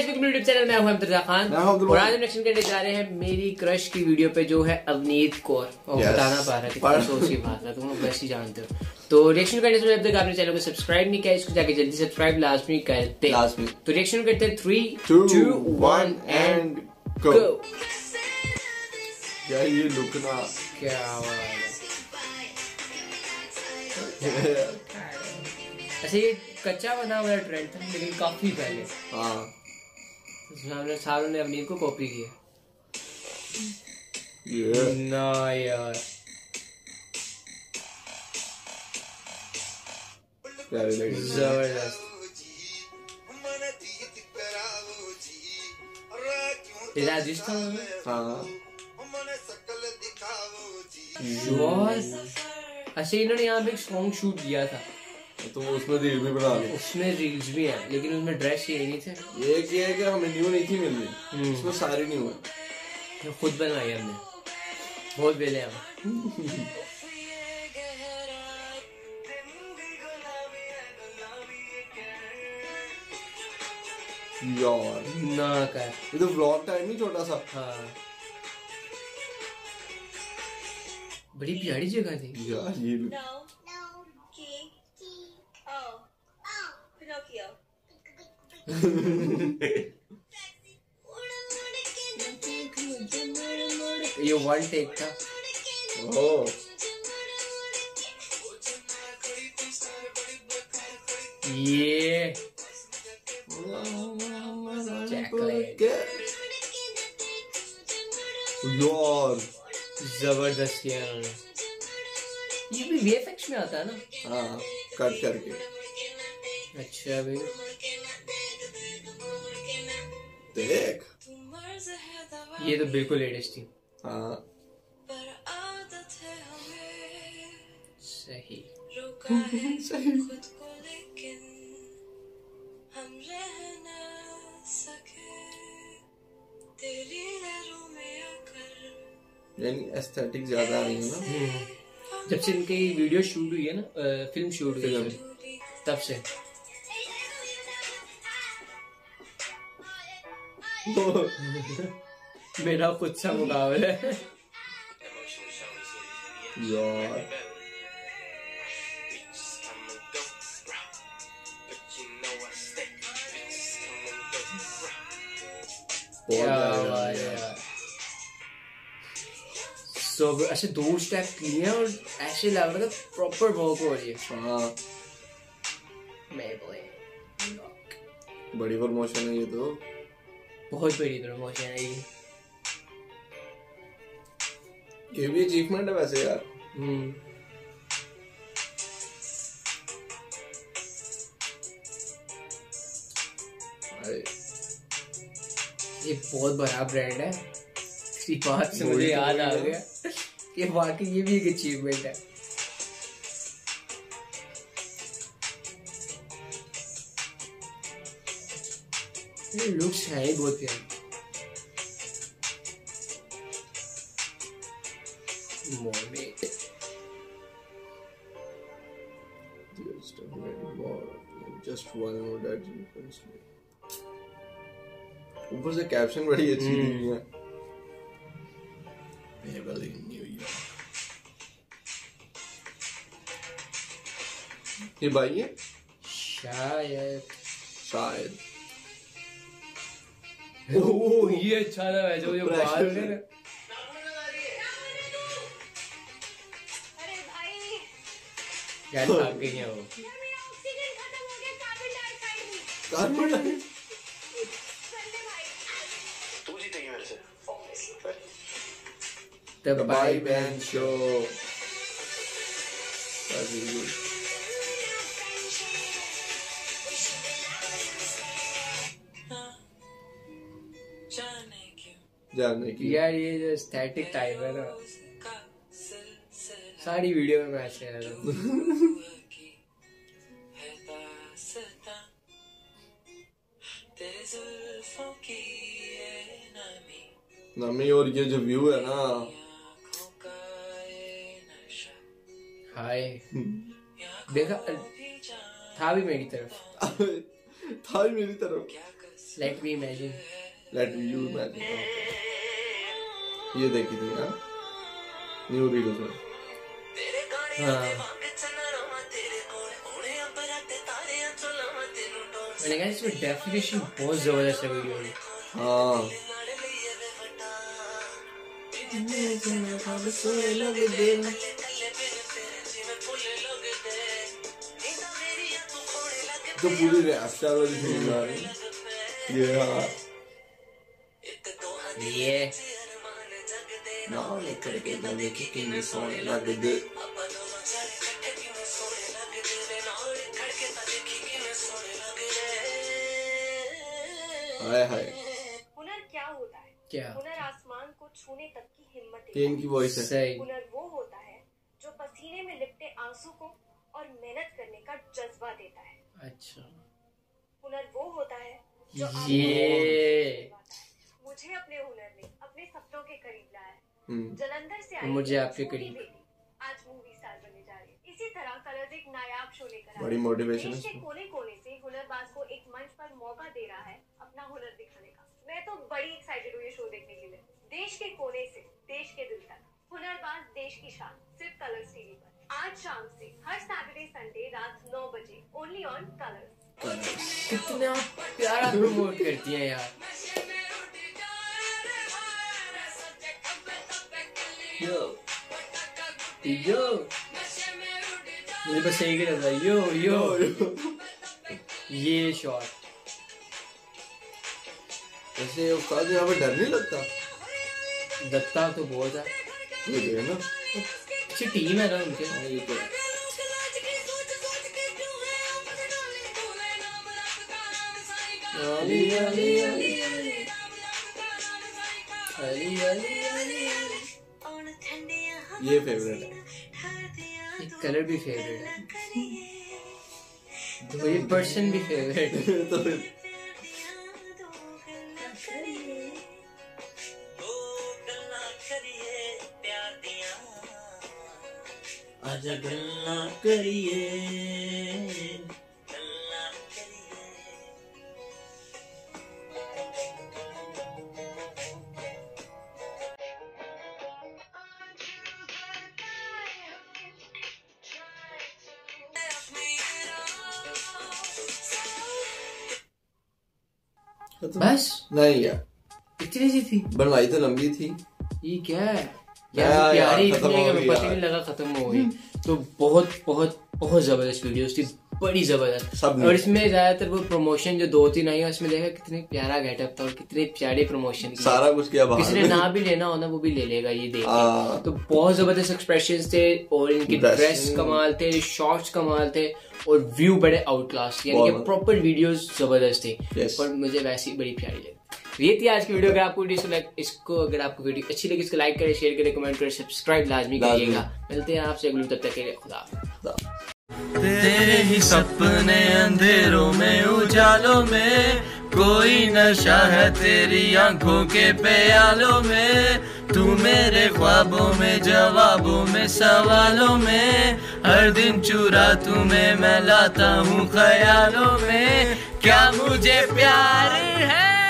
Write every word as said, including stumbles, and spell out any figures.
YouTube channel में हूं अब्दुल खान और आज हम रिएक्शन करने जा रहे हैं मेरी क्रश की वीडियो पे जो है अवनीत कौर। और yes. बताना पा रहा कितना सोची बात है, तुम लोग वैसे ही जानते हो। तो रिएक्शन करने से जब तक आपने चैनल को सब्सक्राइब नहीं किया इसको जाके जल्दी सब्सक्राइब लाजमी करते हैं। तो रिएक्शन करते हैं three two one and go. क्या ये लुक ना, क्या बात है। अच्छा ये कच्चा बना हुआ ट्रेंड था लेकिन काफी पहले। हाँ सामने सारों ने अवनीत को कॉपी किया। yeah. ना यार जबरदस्त। ये राजस्थान में हाँ अच्छा इन्होंने यहाँ पे एक सॉन्ग शूट किया था तो उसमें रील भी बना ली। उसमें रील्स भी हैं लेकिन उसमें ड्रेस ये नहीं थे। ये क्या है कि हमें न्यू नहीं थी मिल रही, उसमें सारी न्यू है। तो खुद बनवाई हमने, बहुत बेले हम। यार ना कर ये तो व्लॉग टाइम ही छोटा सा। हाँ बड़ी प्यारी जगह थी यार ये ये वन टेक था। ओह ये यार जबरदस्त किया उन्होंने। ये भी वीएफएक्स में आता है ना? हाँ कट करके। अच्छा भाई देख ये तो बिल्कुल लेटेस्ट थी। हाँ सही सही। यानी एस्थेटिक ज्यादा आ रही है ना जब से इनकी वीडियो शूट हुई है ना, फिल्म शूट हुई है तब से। मेरा खुद सा मुकाबला है यार। यार सो ऐसे दो स्टेप लिए और ऐसे लग रहा था प्रॉपर वर्क हो रही है। हाँ बड़ी प्रमोशन है ये तो, बहुत बड़ी प्रमोशन है ये। ये भी अचीवमेंट है वैसे यार। हम्म ये बहुत बड़ा ब्रांड है। इसी बात से मुझे याद आ गया कि वाकई ये भी एक अचीवमेंट है। ये लुक्स है ही बहुत प्यारे। Just one more that you can see. ऊपर से कैप्शन बड़ी अच्छी दी है। Maybelline New York। ये भाई है? शायद शायद। ओह ये अच्छा था वैसे वो जो बाल है ना। क्या भाग गई है वो? Carbon The Bye Band Show। जानने की यार ये जो स्टैटिक टाइप है ना सारी वीडियो में मैच है। नामी और ये जो व्यू है ना, हाय देखा था भी मेरी तरफ था भी मेरी तरफ let me imagine, let me you imagine, ये देखी थी ना न्यू रील उसमें। हाँ मैंने कहा इसमें डेफिनेशन बहुत जबरदस्त है वीडियो की। हाँ तो पूरी रिएक्टर वाली फिल्म आ रही है ये। हाँ ये ना लेकर के लगे कि कितने सोने लगे दे। हाय हाय हुनर क्या होता है? क्या? हुनर आसमान को छूने तक की हिम्मत ये इनकी वॉइस है। सही। हुनर वो होता है जो पसीने में लिपटे आंसू को और मेहनत करने का जज्बा देता है। अच्छा हुनर वो होता है जो ये मुझे अपने हुनर ने अपने सपनों के करीब लाया है। हम्म जलंधर से आई मुझे आपके छोटी करीब। बेटी आज मूवी स्टार बनने जा रही है। इसी तरह कलर्स एक नायाब शो लेकर आया है। बड़ी मोटिवेशन है देश के इसमें। कोने कोने से हुनरबाज को एक मंच पर मौका दे रहा है अपना हुनर दिखाने का। मैं तो बड़ी एक्साइटेड हूँ ये शो देखने के लिए। देश के कोने से देश के दिल तक हुनरबाज देश की शान, सिर्फ कलर्स टीवी पर आज शाम से हर सैटरडे संडे रात नौ बजे ओनली ऑन कलर्स। कितना प्यारा प्रमोट करती है यार। यो यो मुझे बस यही लग रहा है यो यो ये शॉट। ऐसे उस्ताद यहाँ पे डर नहीं लगता? दत्ता तो बहुत है, ये जो है ना अच्छी टीम है ना उनके। हाँ ये तो है। अली अली अली अली अली अली ये फेवरेट है। ये कलर भी फेवरेट है, तो ये पर्सन भी फेवरेट है। तो फिर आजा गल्ला करिए बस नहीं यार, इतनी सी थी, बनवाई तो लंबी थी। ये क्या है यार, यार, प्यारी यार, खत्म इतनी है हो कि गई पता यार। नहीं लगा खत्म हो गई। तो बहुत बहुत बहुत जबरदस्त वीडियोस थी, बड़ी जबरदस्त। सबने। और इसमें ज्यादातर वो प्रमोशन जो दो तीन आई है उसमें देखा कितने प्यारा गेटअप था और कितने प्यारे प्रमोशन की। सारा कुछ किया बाहर किसी ने में। ना भी लेना हो ना वो भी ले लेगा ये देख हाँ। के। तो बहुत जबरदस्त एक्सप्रेशंस थे और इनकी Dressing। ड्रेस कमाल थे, शॉट्स कमाल थे और व्यू बड़े आउट क्लास, यानी कि बहुत। प्रॉपर वीडियोस जबरदस्त थे। Yes। और मुझे वैसी बड़ी प्यारी लगी। तो ये थी आज की वीडियो। अगर आपको वीडियो लाइक इसको अगर आपको वीडियो अच्छी लगी इसको लाइक करें, शेयर करें, कमेंट करें, सब्सक्राइब लाजमी लाजमी। करिएगा। मिलते हैं आपसे अगली तब तक के लिए खुदा हाफिज़। तेरे ही सपने अंधेरों में उजालों में, कोई नशा है तेरी आंखों के प्यालों में। तू मेरे ख्वाबों में, जवाबों में, सवालों में, हर दिन चुरा तुम्हें मैं लाता हूँ ख्यालों में। क्या मुझे प्यार है?